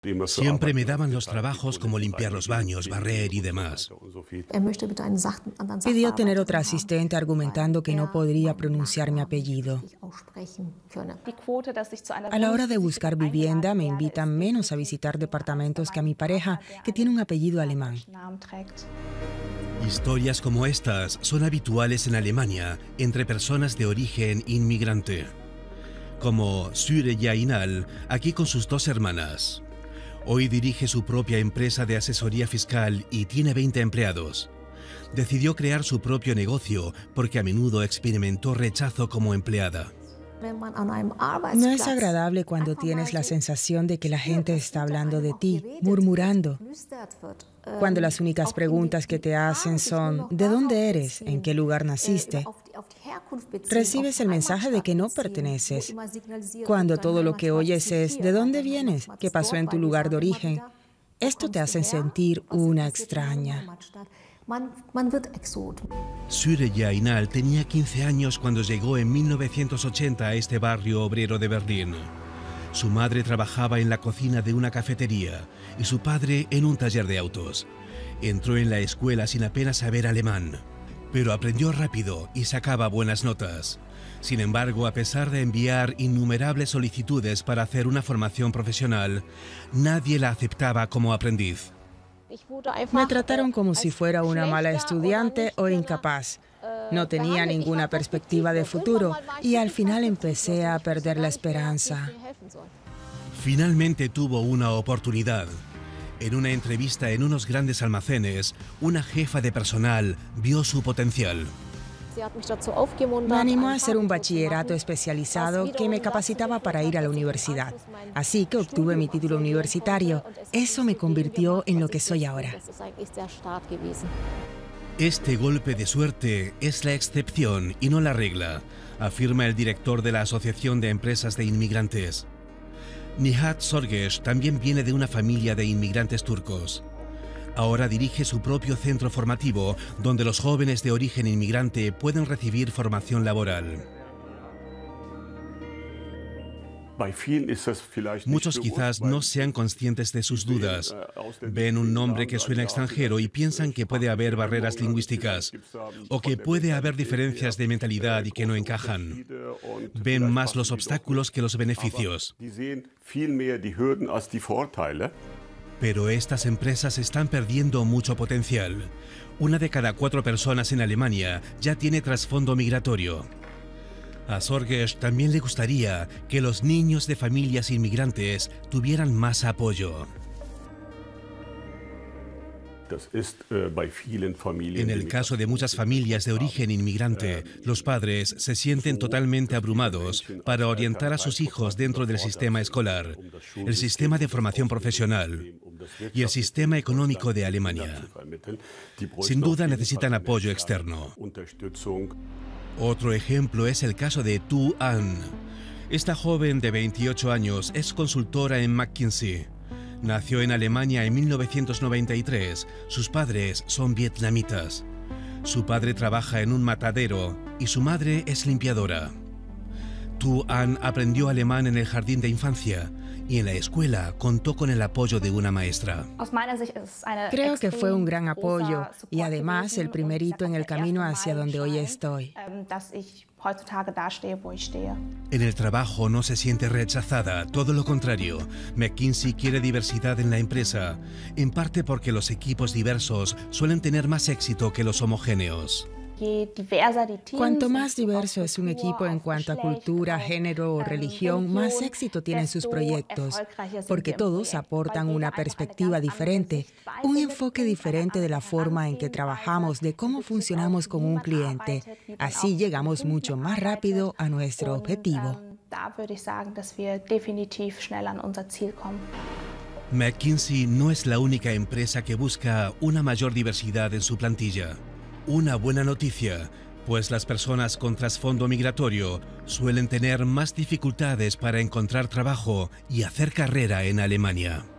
Siempre me daban los trabajos como limpiar los baños, barrer y demás. Pidió tener otra asistente argumentando que no podría pronunciar mi apellido. A la hora de buscar vivienda me invitan menos a visitar departamentos que a mi pareja, que tiene un apellido alemán. Historias como estas son habituales en Alemania entre personas de origen inmigrante, como Süreyya Ünal, aquí con sus 2 hermanas. Hoy dirige su propia empresa de asesoría fiscal y tiene 20 empleados. Decidió crear su propio negocio porque a menudo experimentó rechazo como empleada. No es agradable cuando tienes la sensación de que la gente está hablando de ti, murmurando. Cuando las únicas preguntas que te hacen son ¿de dónde eres? ¿En qué lugar naciste? Recibes el mensaje de que no perteneces. Cuando todo lo que oyes es ¿de dónde vienes? ¿Qué pasó en tu lugar de origen? Esto te hace sentir una extraña. Süreyya Ünal tenía 15 años cuando llegó en 1980 a este barrio obrero de Berlín. Su madre trabajaba en la cocina de una cafetería y su padre en un taller de autos. Entró en la escuela sin apenas saber alemán, pero aprendió rápido y sacaba buenas notas. Sin embargo, a pesar de enviar innumerables solicitudes para hacer una formación profesional, nadie la aceptaba como aprendiz. Me trataron como si fuera una mala estudiante o incapaz. No tenía ninguna perspectiva de futuro y al final empecé a perder la esperanza. Finalmente tuvo una oportunidad. En una entrevista en unos grandes almacenes, una jefa de personal vio su potencial. Me animó a hacer un bachillerato especializado que me capacitaba para ir a la universidad. Así que obtuve mi título universitario. Eso me convirtió en lo que soy ahora. Este golpe de suerte es la excepción y no la regla, afirma el director de la Asociación de Empresas de Inmigrantes. Nihat Sorgeç también viene de una familia de inmigrantes turcos. Ahora dirige su propio centro formativo, donde los jóvenes de origen inmigrante pueden recibir formación laboral. Muchos quizás no sean conscientes de sus dudas. Ven un nombre que suena extranjero y piensan que puede haber barreras lingüísticas o que puede haber diferencias de mentalidad y que no encajan. Ven más los obstáculos que los beneficios. Pero estas empresas están perdiendo mucho potencial. 1 de cada 4 personas en Alemania ya tiene trasfondo migratorio. A Sorgeç también le gustaría que los niños de familias inmigrantes tuvieran más apoyo. En el caso de muchas familias de origen inmigrante, los padres se sienten totalmente abrumados para orientar a sus hijos dentro del sistema escolar, el sistema de formación profesional y el sistema económico de Alemania. Sin duda necesitan apoyo externo. Otro ejemplo es el caso de Tu An. Esta joven de 28 años es consultora en McKinsey. Nació en Alemania en 1993. Sus padres son vietnamitas. Su padre trabaja en un matadero y su madre es limpiadora. Tu An aprendió alemán en el jardín de infancia y en la escuela contó con el apoyo de una maestra. Creo que fue un gran apoyo y además el primer hito en el camino hacia donde hoy estoy. En el trabajo no se siente rechazada, todo lo contrario. McKinsey quiere diversidad en la empresa, en parte porque los equipos diversos suelen tener más éxito que los homogéneos. Cuanto más diverso es un equipo en cuanto a cultura, género o religión, más éxito tienen sus proyectos, porque todos aportan una perspectiva diferente, un enfoque diferente de la forma en que trabajamos, de cómo funcionamos con un cliente. Así llegamos mucho más rápido a nuestro objetivo. McKinsey no es la única empresa que busca una mayor diversidad en su plantilla. Una buena noticia, pues las personas con trasfondo migratorio suelen tener más dificultades para encontrar trabajo y hacer carrera en Alemania.